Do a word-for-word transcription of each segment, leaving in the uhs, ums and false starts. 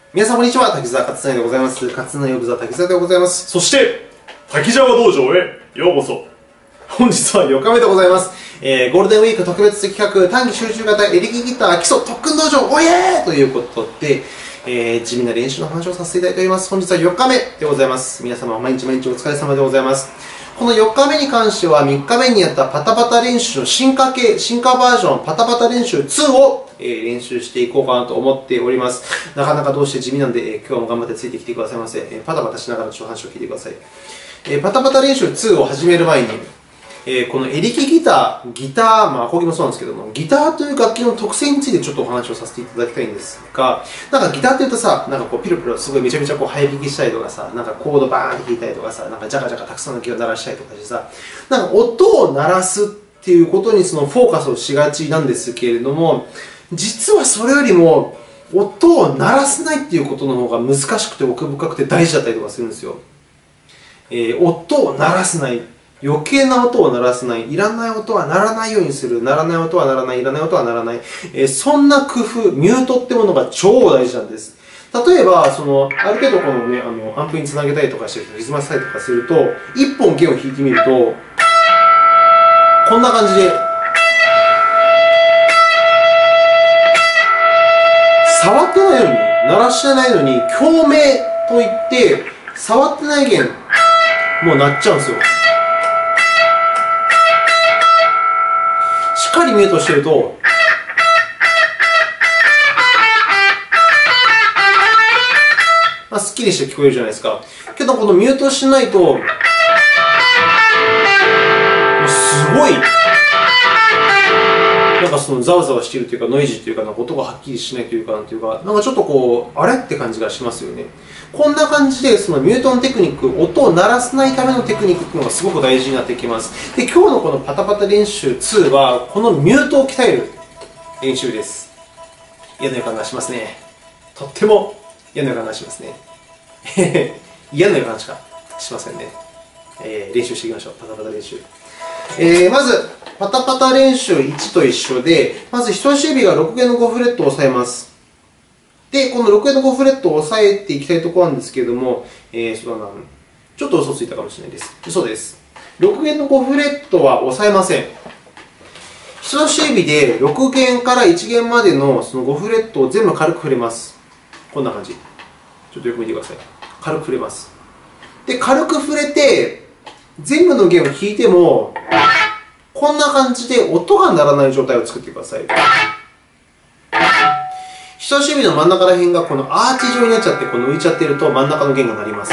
皆さんこんにちは、滝沢勝成でございます。勝成ヨブザ滝沢でございます。 そして、滝沢道場へようこそ。 本日はよっかめでございます。えー、ゴールデンウィーク特別企画、短期集中型エレキギター基礎特訓道場、おいえーということで、えー、地味な練習の話をさせていただいております。本日はよっかめでございます。皆様毎日毎日お疲れ様でございます。このよっかめに関してはみっかめにやったパタパタ練習の進化系、進化バージョンパタパタ練習ツーを、えー、練習していこうかなと思っております。なかなかどうして地味なんで、えー、今日も頑張ってついてきてくださいませ。えー、パタパタしながらちょっと話を聞いてください。えー、パタパタ練習ツーを始める前に、えー、このエレキギター、ギター、まあ、アコギもそうなんですけども、ギターという楽器の特性についてちょっとお話をさせていただきたいんですが、なんかギターって言うとさ、なんかこうピロピロすごいめちゃめちゃこう早弾きしたりとかさ、なんかコードバーンって弾いたりとかさ、なんかジャカジャカたくさんの木を鳴らしたりとかしてさ、なんか音を鳴らすっていうことにそのフォーカスをしがちなんですけれども、実はそれよりも音を鳴らせないっていうことの方が難しくて奥深くて大事だったりとかするんですよ。えー、音を鳴らせない。余計な音を鳴らせない。いらない音は鳴らないようにする。鳴らない音は鳴らない。いらない音は鳴らない。えー、そんな工夫、ミュートってものが超大事なんです。例えば、その、ある程度このね、あの、アンプにつなげたりとかして、リズムさせたりとかすると、一本弦を弾いてみると、こんな感じで、触ってないのに、鳴らしてないのに、共鳴といって、触ってない弦、もう鳴っちゃうんですよ。しっかりミュートしてると、まあ、すっきりして聞こえるじゃないですか。けど、このミュートしないと、もうすごい、なんかそのざわざわしているというか、ノイジーというか、なんか音がはっきりしないというか、なんていうか、なんかちょっとこう、あれって感じがしますよね。こんな感じで、そのミュートのテクニック、音を鳴らさないためのテクニックというのがすごく大事になってきます。で、今日のこのパタパタ練習ツーは、このミュートを鍛える練習です。嫌な予感がしますね。とっても嫌な予感がしますね。嫌な予感しかしませんね。えー、練習していきましょう。パタパタ練習。えー、まず、パタパタ練習いちと一緒で、まず人差し指がろく弦のごフレットを押さえます。で、このろく弦のごフレットを押さえていきたいところなんですけれども、えー、そうだな、ちょっと嘘ついたかもしれないです。嘘です。ろく弦のごフレットは押さえません。人差し指でろく弦からいち弦までのそのごフレットを全部軽く触れます。こんな感じ。ちょっとよく見てください。軽く触れます。で、軽く触れて、全部の弦を弾いても、こんな感じで音が鳴らない状態を作ってください。人差し指の真ん中ら辺がこのアーチ状になっちゃって、この浮いちゃっていると真ん中の弦が鳴ります。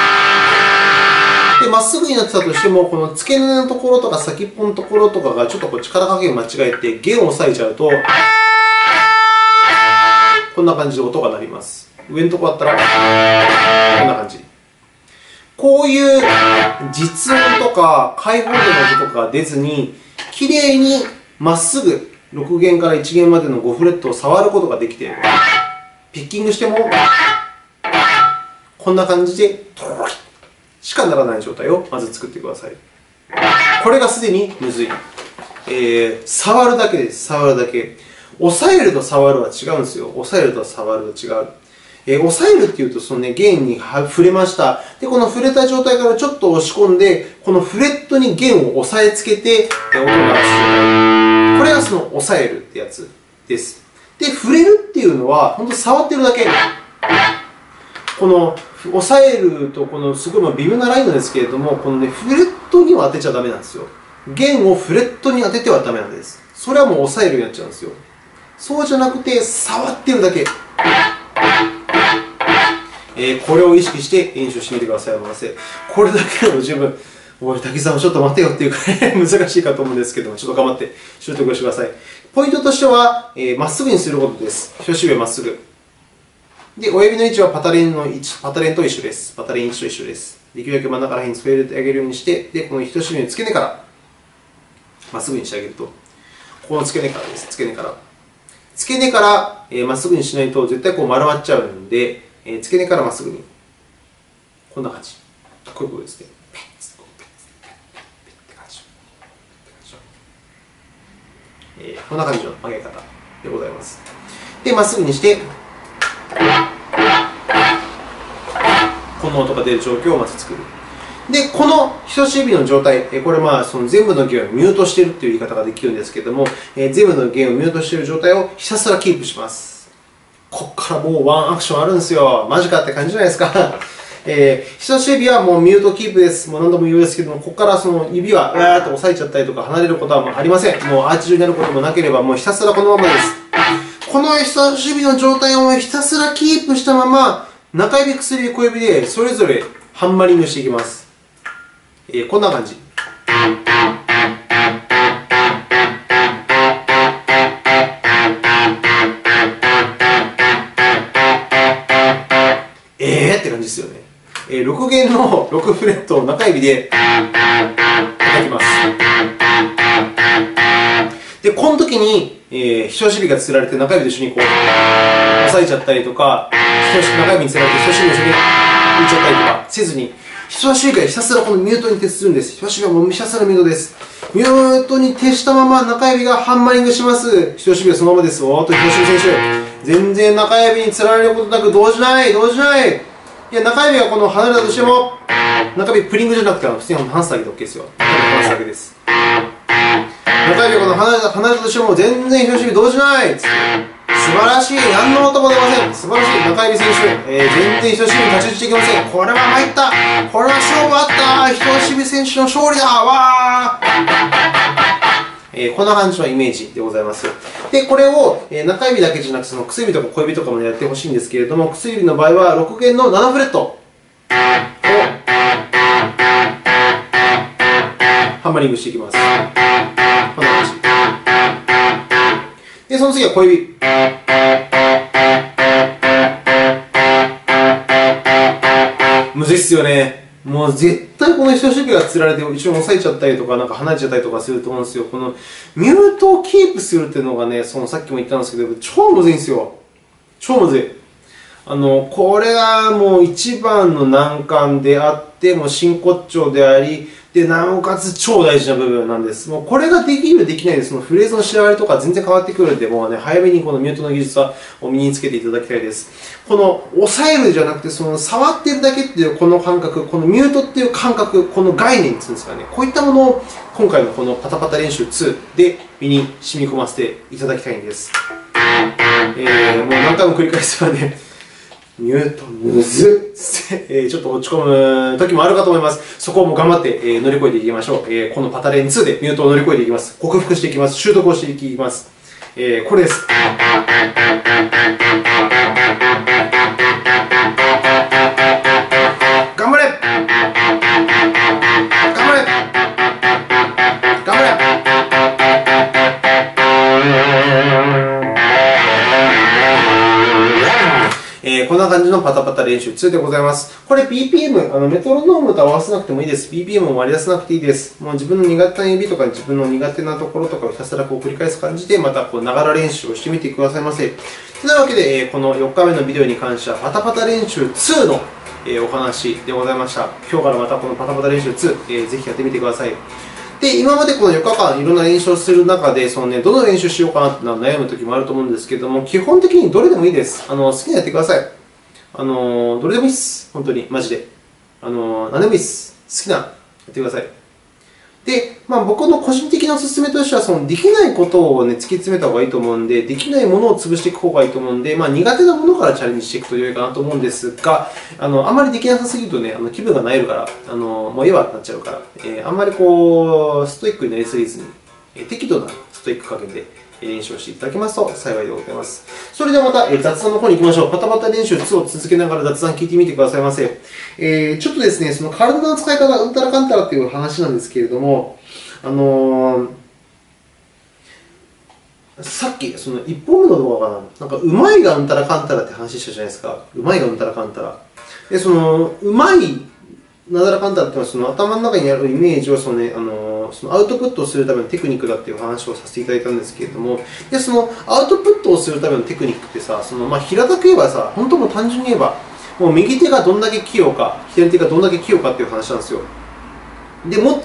で、まっすぐになってたとしても、この付け根のところとか先っぽのところとかがちょっとこう力加減を間違えて弦を押さえちゃうと、こんな感じで音が鳴ります。上のところだったら、こんな感じ。こういう実音とか開放弦の音とかが出ずに、きれいにまっすぐろく弦からいち弦までのごフレットを触ることができている。ピッキングしても、こんな感じで、しかならない状態をまず作ってください。これがすでにむずい。えー、触るだけです。触るだけ。押さえると触るは違うんですよ。押さえると触ると違う。えー、押さえるっていうと、そのね、弦に触れました。で、この触れた状態からちょっと押し込んで、このフレットに弦を押さえつけて、音を鳴らす状態。これがその押さえるってやつです。で、触れるっていうのは、本当に触ってるだけ。この押さえると、このすごい微妙なラインなんですけれども、このね、フレットには当てちゃダメなんですよ。弦をフレットに当ててはダメなんです。それはもう押さえるようになっちゃうんですよ。そうじゃなくて、触ってるだけ。えー、これを意識して練習してみてくださいませ。これだけでも十分、おい、滝沢ちょっと待てよっていうくらい難しいかと思うんですけども、ちょっと頑張って習得してください。ポイントとしては、えー、まっすぐにすることです。人差し指はまっすぐ。で、親指の位置はパタレンの位置、パタレンと一緒です。パタレン位置と一緒です。できるだけ真ん中ら辺に添えてあげるようにして、で、この人差し指の付け根から、まっすぐにしてあげると、この付け根からです。付け根から。付け根からま、えー、っすぐにしないと絶対こう丸まっちゃうので、えー、付け根からまっすぐに。こんな感じ。こういうことですね。ペッツペッツペッペッって感じ。えー、こんな感じの曲げ方でございます。で、まっすぐにして、 この音が出る状況をまず作る。で、この人差し指の状態、これまあその全部の弦をミュートしているという言い方ができるんですけれども、全部の弦をミュートしている状態をひたすらキープします。ここからもうワンアクションあるんですよ。マジかって感じじゃないですか。えー、人差し指はもうミュートキープです。もう何度も言うんですけども、ここからその指はうわーっと押さえちゃったりとか離れることはもうありません。もうアーチ状になることもなければ、もうひたすらこのままです。この人差し指の状態をひたすらキープしたまま、中指、薬指、小指でそれぞれハンマリングしていきます。えー、こんな感じ。えーって感じですよね。えー、ろく弦のろくフレットを中指で叩きます。で、この時に、えー、人差し指がつられて中指と一緒にこう押さえちゃったりとか、中指につられて人差し指と一緒に浮いちゃったりとかせずに、人差し指がひたすらこのミュートに徹するんです。人差し指はもうひたすらミュートです。ミュートに徹したまま中指がハンマリングします。人差し指はそのままです。おーっと、人差し指選手。全然中指につられることなく動じない、動じない。いや、中指がこの離れたとしても、中指プリングじゃなくて、普通に離すだけで OK ですよ。離すだけです。中指がこの離れた、離れたとしても、全然人差し指動じない。素晴らしい。何の音も出ません。素晴らしい。中指選手。えー、全然人差し指に立ち打ちできません。これは参った。これは勝負あった。人差し指選手の勝利だ。わー。えー、こんな感じのイメージでございます。で、これを、えー、中指だけじゃなくて、その薬指とか小指とかもやってほしいんですけれども、薬指の場合はろく弦のななフレットをハンマリングしていきます。こんな感じ。で、その次は小指。むずいっすよね。もう絶対この人差し指がつられて一緒に押さえちゃったりとか、なんか離れちゃったりとかすると思うんですよ。このミュートをキープするっていうのがね、そのさっきも言ったんですけど、超むずいんですよ。超むずい。あの、これがもう一番の難関であって、もう真骨頂であり、で、なおかつ超大事な部分なんです。もうこれができる、できないで、そのフレーズの仕上がりとか全然変わってくるんで、もうね、早めにこのミュートの技術は身につけていただきたいです。この押さえるじゃなくて、その触ってるだけっていうこの感覚、このミュートっていう感覚、この概念っていうんですかね、こういったものを今回のこのパタパタ練習ツーで身に染み込ませていただきたいんです。えー、もう何回も繰り返すからね、ミュートむずっ、えー、ちょっと落ち込む時もあるかと思います。そこをもう頑張って、えー、乗り越えていきましょう。えー、このパタレンツーでミュートを乗り越えていきます。克服していきます。習得をしていきます。えー、これです。頑張れ頑張れ頑張れえー、こんな感じのパタパタ練習ツーでございます。これ ビーピーエム、あのメトロノームと合わせなくてもいいです。ビーピーエム も割り出さなくていいです。もう自分の苦手な指とか自分の苦手なところとかをひたすらこう繰り返す感じで、またこうながら練習をしてみてくださいませ。というわけで、えー、このよっかめのビデオに関してはパタパタ練習ツーの、えー、お話でございました。今日からまたこのパタパタ練習ツー、えー、ぜひやってみてください。で、今までこのよっかかんいろんな練習をする中で、そのね、どの練習しようかなって悩む時もあると思うんですけども、基本的にどれでもいいです。あの好きにやってください。あのどれでもいいっす。本当に、マジで。あの何でもいいっす。好きな、やってください。で、まあ、僕の個人的なおすすめとしては、そのできないことを、ね、突き詰めた方がいいと思うんで、できないものを潰していく方がいいと思うんで、まあ、苦手なものからチャレンジしていくと良いかなと思うんですが、あのあんまりできなさすぎるとね、あの気分がなえるから、あのもうええわってなっちゃうから、えー、あんまりこうストイックになりすぎずに、えー、適度なストイック加減で練習をしていただけますと幸いでございます。それではまた雑談の方に行きましょう。パタパタ練習ツーを続けながら雑談聞いてみてくださいませ。えー、ちょっとですね、その体の使い方、うんたらかんたらっていう話なんですけれども、あのー、さっき、そのいっぽんめの動画かな、なんかうまいがうんたらかんたらって話したじゃないですか。うまいがうんたらかんたら。で、そのうまいなだらかんたらっていうのは、その頭の中にあるイメージをその、ね、あのそのアウトプットをするためのテクニックだっていう話をさせていただいたんですけれども、でそのアウトプットをするためのテクニックってさ、そのまあ平たく言えばさ、本当もう単純に言えば、もう右手がどんだけ器用か、左手がどんだけ器用かっていう話なんですよ。で、もっと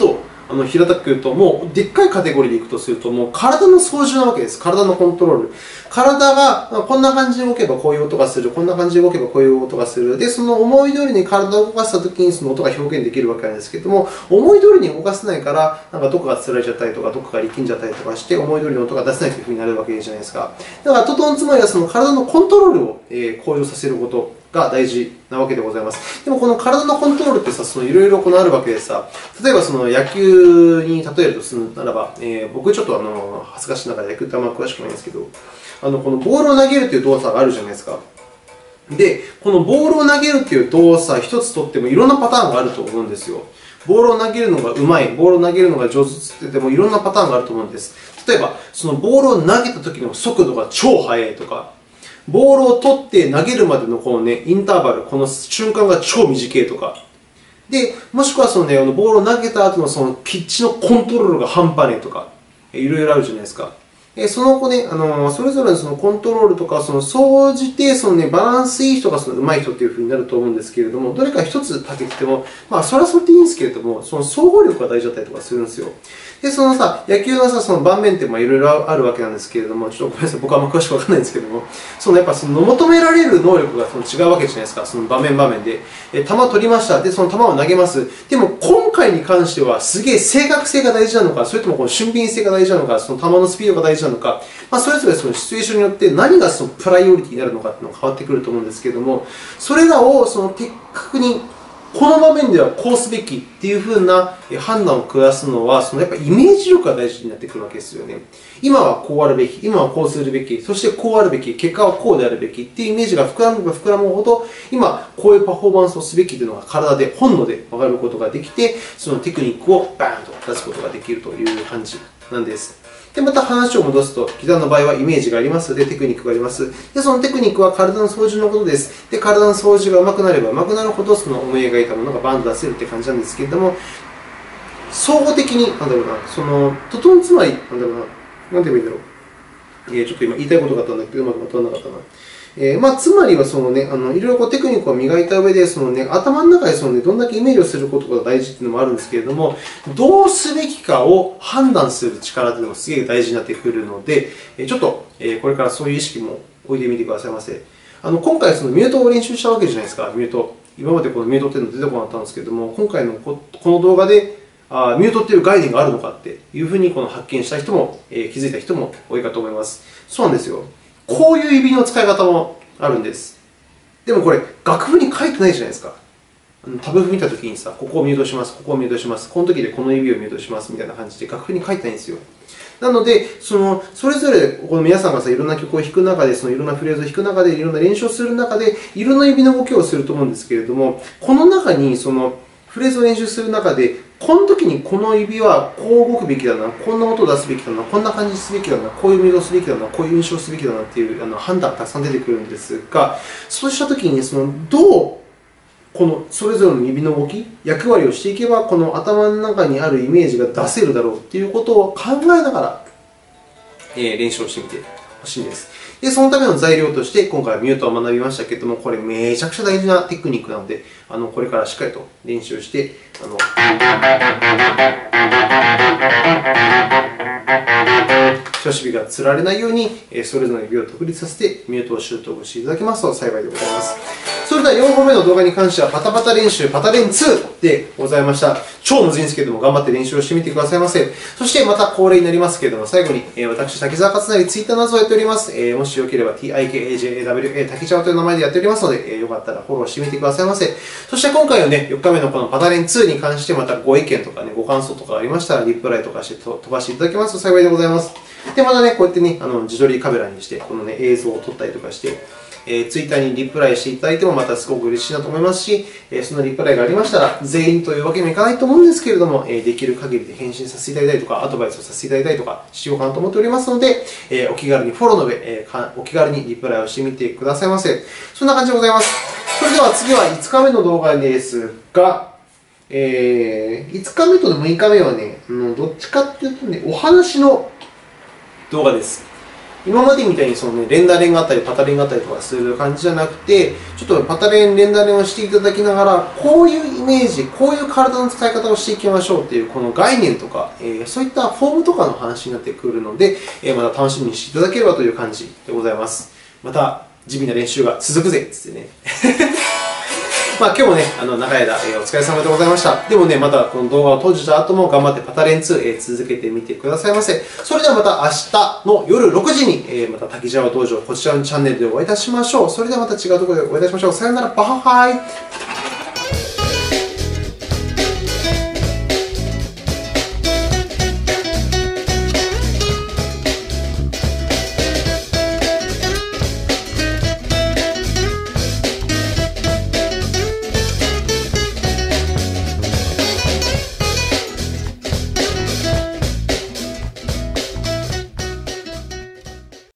あの平たく言うと、もうでっかいカテゴリーでいくとすると、もう体の操縦なわけです。体のコントロール。体がこんな感じで動けばこういう音がする、こんな感じで動けばこういう音がする。で、その思い通りに体を動かしたときにその音が表現できるわけなんですけども、思い通りに動かせないから、なんかどこがつられちゃったりとか、どこが力んじゃったりとかして、思い通りの音が出せないというふうになるわけじゃないですか。だから、トトンつまりはその体のコントロールを向上させることが大事なわけでございます。でもこの体のコントロールってさ、そのいろいろこのあるわけでさ、例えばその野球に例えるとするならば、えー、僕ちょっとあの恥ずかしながら野球ってあんま詳しくないんですけど、あのこのボールを投げるという動作があるじゃないですか。で、このボールを投げるという動作一つとってもいろんなパターンがあると思うんですよ。ボールを投げるのがうまい、ボールを投げるのが上手って言ってもいろんなパターンがあると思うんです。例えば、そのボールを投げた時の速度が超速いとか、ボールを取って投げるまでのこのね、インターバル、この瞬間が超短いとか。で、もしくはそのね、ボールを投げた後のそのピッチのコントロールが半端ねえとか、いろいろあるじゃないですか。その子ね、あのそれぞれのそのコントロールとか、その総じてその、ね、バランスいい人がその上手い人というふうになると思うんですけれども、どれか一つたけても、まあ、それはそれでいいんですけれども、その総合力が大事だったりとかするんですよ。で、そのさ、野球のさ、その盤面ってまあいろいろあるわけなんですけれども、ちょっとごめんなさい、僕はあんま詳しくわかんないんですけれども、そのやっぱその求められる能力がその違うわけじゃないですか、その場面場面で。え、球を取りました。で、その球を投げます。でも、今回に関しては、すげえ正確性が大事なのか、それともこの俊敏性が大事なのか、その球のスピードが大事なのか、まあ、それぞれそのシチュエーションによって何がそのプライオリティになるのかっていうのが変わってくると思うんですけれども、それらをその的確にこの場面ではこうすべきっていうふうな判断を下すのは、そのやっぱイメージ力が大事になってくるわけですよね。今はこうあるべき、今はこうするべき、そしてこうあるべき、結果はこうであるべきっていうイメージが膨らめば膨らむほど、今こういうパフォーマンスをすべきというのが体で、本能で分かることができて、そのテクニックをバーンと出すことができるという感じなんです。で、また話を戻すと、ギターの場合はイメージがありますので、テクニックがあります。で、そのテクニックは体の操縦のことです。で、体の操縦が上手くなれば上手くなるほど、その思い描いたものがバンと出せるって感じなんですけれども、総合的に、なんだろうな、その、トトンつまり、なんだろうな、なんて言えばいいんだろう。えー、ちょっと今言いたいことがあったんだけど、うまくまとまらなかったな。えーまあ、つまりはその、ね、あのいろいろこうテクニックを磨いた上でその、ね、頭の中でその、ね、どんだけイメージをすることが大事というのもあるんですけれども、どうすべきかを判断する力というのがすげえ大事になってくるので、ちょっとこれからそういう意識も置いてみてくださいませ。あの今回そのミュートを練習したわけじゃないですか、ミュート。今までこのミュートっていうの出てこなかったんですけれども、今回のこの動画であミュートっていう概念があるのかっていうふうにこの発見した人も、えー、気づいた人も多いかと思います。そうなんですよ。こういう指の使い方もあるんです。でもこれ、楽譜に書いてないじゃないですか。タブ譜見たときにさ、ここをミュートします、ここをミュートします、この時でこの指をミュートしますみたいな感じで楽譜に書いてないんですよ。なので、そのそれぞれこの皆さんがさ、いろんな曲を弾く中で、そのいろんなフレーズを弾く中で、いろんな練習をする中で、いろんな指の動きをすると思うんですけれども、この中にそのフレーズを練習する中で、この時にこの指はこう動くべきだな、こんな音を出すべきだな、こんな感じすべきだな、こういうミュートすべきだな、こういう印象すべきだなっていうあの判断がたくさん出てくるんですが、そうした時にそのどうこのそれぞれの指の動き、役割をしていけば、この頭の中にあるイメージが出せるだろうということを考えながら、えー、練習をしてみてほしいんです。で、そのための材料として、今回はミュートを学びましたけれども、これめちゃくちゃ大事なテクニックなので、あのこれからしっかりと練習して、あの人差し指がつられないように、それぞれの指を独立させて、ミュートを習得していただけますと幸いでございます。それではよんほんめの動画に関しては、パタパタ練習、パタ練ツーでございました。超むずいんですけれども、頑張って練習をしてみてくださいませ。そしてまた恒例になりますけれども、最後に、私、滝沢勝成、ツイッターなどをやっております。もしよければ、ティーアイケーエージェーエーダブリューエー 滝沢という名前でやっておりますので、よかったらフォローしてみてくださいませ。そして今回のね、よっかめのこのパタ練ツーに関して、またご意見とかね、ご感想とかありましたら、リプライとかして飛ばしていただけますと幸いでございます。で、またね、こうやってね、あの自撮りカメラにして、このね、映像を撮ったりとかして、えー、ツイッターにリプライしていただいてもまたすごく嬉しいなと思いますし、えー、そのリプライがありましたら、全員というわけにもいかないと思うんですけれども、えー、できる限りで返信させていただいたりとか、アドバイスをさせていただいたりとかしようかなと思っておりますので、えー、お気軽にフォローの上、えー、お気軽にリプライをしてみてくださいませ。そんな感じでございます。それでは次はいつかめの動画ですが、えー、いつかめとむいかめはね、どっちかっていうとね、お話の動画です。 今までみたいにその、ね、連打連があったりパタレンがあったりとかする感じじゃなくて、ちょっとパタレン、連打連をしていただきながら、こういうイメージ、こういう体の使い方をしていきましょうっていうこの概念とか、えー、そういったフォームとかの話になってくるので、えー、また楽しみにしていただければという感じでございます。また地味な練習が続くぜっつってね。まあ今日もね、あの長い間、えー、お疲れ様でございました。でもね、またこの動画を閉じた後も頑張ってパタレンツー、えー、続けてみてくださいませ。それではまた明日の夜ろくじに、えー、また滝沢道場、こちらのチャンネルでお会いいたしましょう。それではまた違うところでお会いいたしましょう。さよなら、バハハイ。